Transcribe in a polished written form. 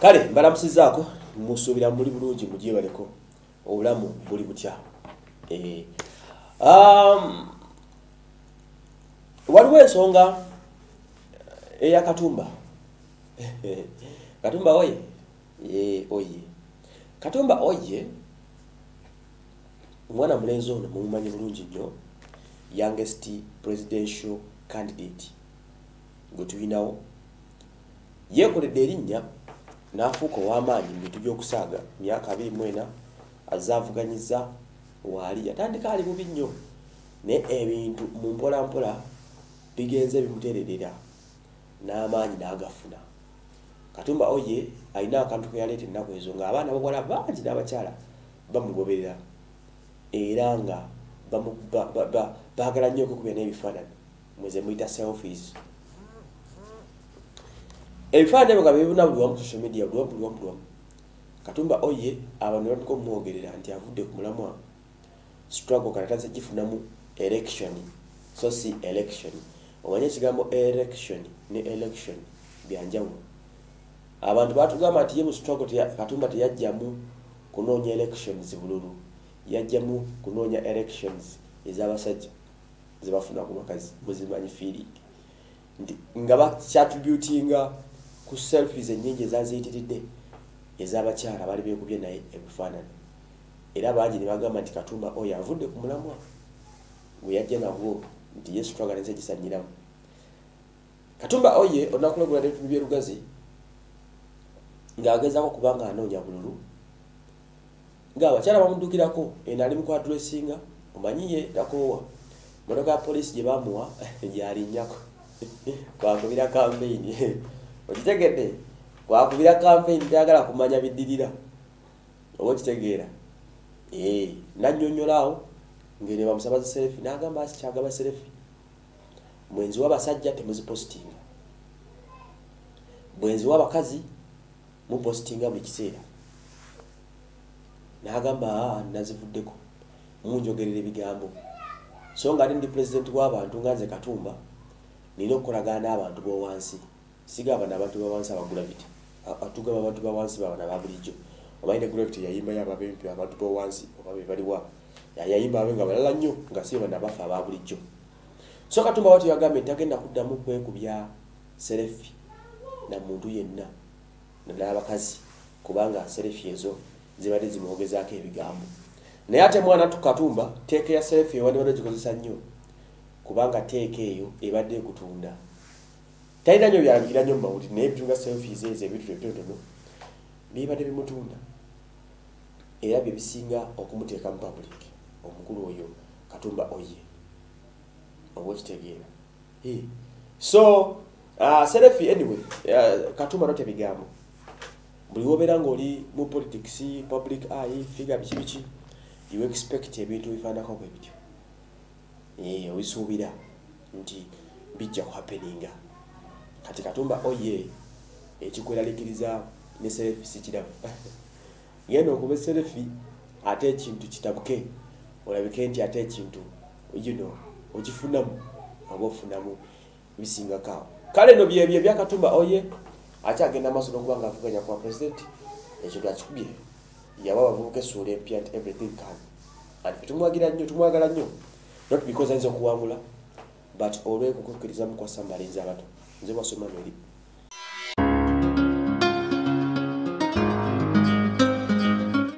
Kale mbalamusizaako musuubira muri bulungi mugyebaleko obulamu buli butya. Waliwo ensonga eya Katumba. Katumba oye. Oye. Katumba oye. Mwana mulenzi ono mumumanyi bulungi nnyo. Youngest presidential candidate gwe tulinawo. Yeekoledde erinnya n'afuuka ow'amaanyi mu bintu by'okusaaga myaka 24 azaavuganyiza waali yatandika ali bubi nnyo ne ebintu mu mpolampola bigenze bimuteererera n'amaanyi n'agafuna. Katumba oye alina akantu ke yaleeta ennaku ezo ng'abaana b'obuwala bangi n'abakyala bamugoberera era nga baagala nnyo okukubya n'ebifaananyi mweze muyita selfies. Ebifaananyi ebyo nga bibuna buli wamu social media buli wamu. Katumba oye abantu batandika okumwogerera nti avudde ku mulamwa struggle katatanze gifunamu election so si election. Omanye ekigambo election ne election byanjawulo. Abantu batugamba nti ye mu struggle Katumba teyajjamu kunoonya elections bululu, yajjamu kunoonya elections ez'abasajja zebafuna ku bakazi muzimanyi feeling nti nga bakyattributinga ku selfies ennyingi ezaziyitiridde ez'abakyala bali beekubye naye ebifaananyi era bangi ne bagamba nti Katumba oyo avudde ku mulamwa gwe yajja nagwo nti ye struggle nze gisanyiramu. Katumba oye olunaku lwegula n'ebitundu by'erugazi ng'agezaako kubanga anoonya bululu ng'abakyala bamuddukirako eno ali mu kwadressinga omanyi ye takoowa motoka ya poliisi gye baamuwa gyalinnyako kwakubira campaign okitegedde kwakubira campaign tayagala kumanya biddirira oba okitegeera nannyonnyola ng'ene bamusabaza selfie n'agamba asikyagaba selfie mwenzi w'abasajja temuzipositinga bwenzi w'abakazi mupositinga buli kiseera n'agamba nazivuddeko munjogerera ebigambo so nga ndi president w'abantu nga nze Katumba nina okukolagana n'abantu b'owansi sigaba n'abantu b'awansi abagula biti atugaba abantu b'awansi babana ba bulijjo obayine gravity yayimba y'ababempi abantu b'owansi oba be baliwa yayimba abenga balala nnyo nga si bana bafa aba bulijjo. So Katumba watu yagambye tagenda kuddamu kwekubya selfie na muntu yenna naddala abakazi kubanga selfie ezo zibadde zimwogezaako ebigambo. Naye ate mwana Katumba teeka ya selfie wadde gikozesa nnyo kubanga teeka eyo ebadde kutunda talina nnyo byalagira nnyo mawulire naye bitunga selfies ezo ebintu ebitono bibadde bimutunda era bye bisinga okumuteeka mu public omukulu oyo Katumba oye oba okitegeera. So selfie anyway Katumba note bigambo buli wobeera ng'oli mu politics public eye figure biki you expect ebintu bifaanako bwe bityo obisuubira nti bijja kuhappeninga. Kati Katumba oye ekikweraliikiriza ne selfie sikiramu yena okuba selfie ate ekintu kitabuke olabike nti ate ekintu okifunamu oba ofunamu bisingakaawo. Kale no byebyo bya Katumba oye akyagenda maaso n'okubanga avuganya kwa president ekintu akikubye yawa abavubuka essuula empya nti everything can and tumwagala nnyo not because ayinza okuwangula but olw'okukkiriza mu kwa Samba alinza abato nze wasoma n'oli